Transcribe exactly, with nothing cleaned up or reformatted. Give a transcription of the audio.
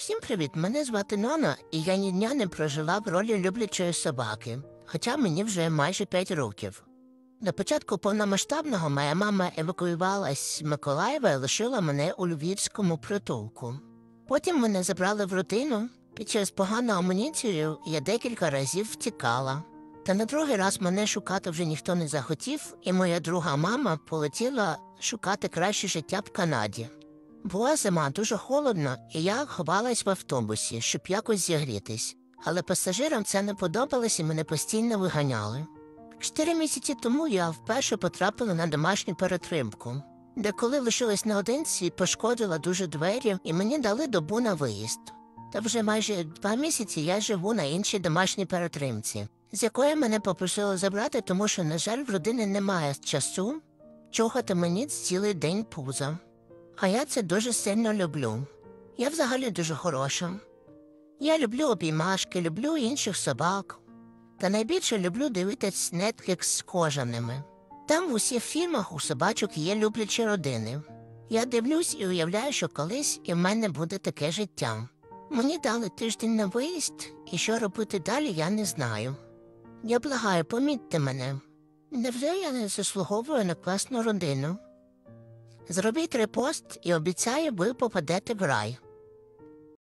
Всім привіт, мене звати Нона, і я ні дня не прожила в ролі люблячої собаки, хоча мені вже майже п'ять років. На початку повномасштабного моя мама евакуювалась з Миколаєва і лишила мене у львівському притулку. Потім мене забрали в родину. Під час погану амуніцію я декілька разів втікала. Та на другий раз мене шукати вже ніхто не захотів, і моя друга мама полетіла шукати краще життя в Канаді. Була зима, дуже холодно, і я ховалась в автобусі, щоб якось зігрітись. Але пасажирам це не подобалось і мене постійно виганяли. Чотири місяці тому я вперше потрапила на домашню перетримку, де коли лишилась наодинці, пошкодила дуже двері і мені дали добу на виїзд. Та вже майже два місяці я живу на іншій домашній перетримці, з якої мене попросили забрати, тому що, на жаль, в родини немає часу чухати мені цілий день пуза. А я це дуже сильно люблю. Я взагалі дуже хороша. Я люблю обіймашки, люблю інших собак. Та найбільше люблю дивитись Netflix з кожаними. Там в усіх фільмах у собачок є люблячі родини. Я дивлюсь і уявляю, що колись і в мене буде таке життя. Мені дали тиждень на виїзд, і що робити далі, я не знаю. Я благаю, помітьте мене. Невже я не заслуговую на класну родину? Зробіть репост і обіцяю, ви попадете в рай.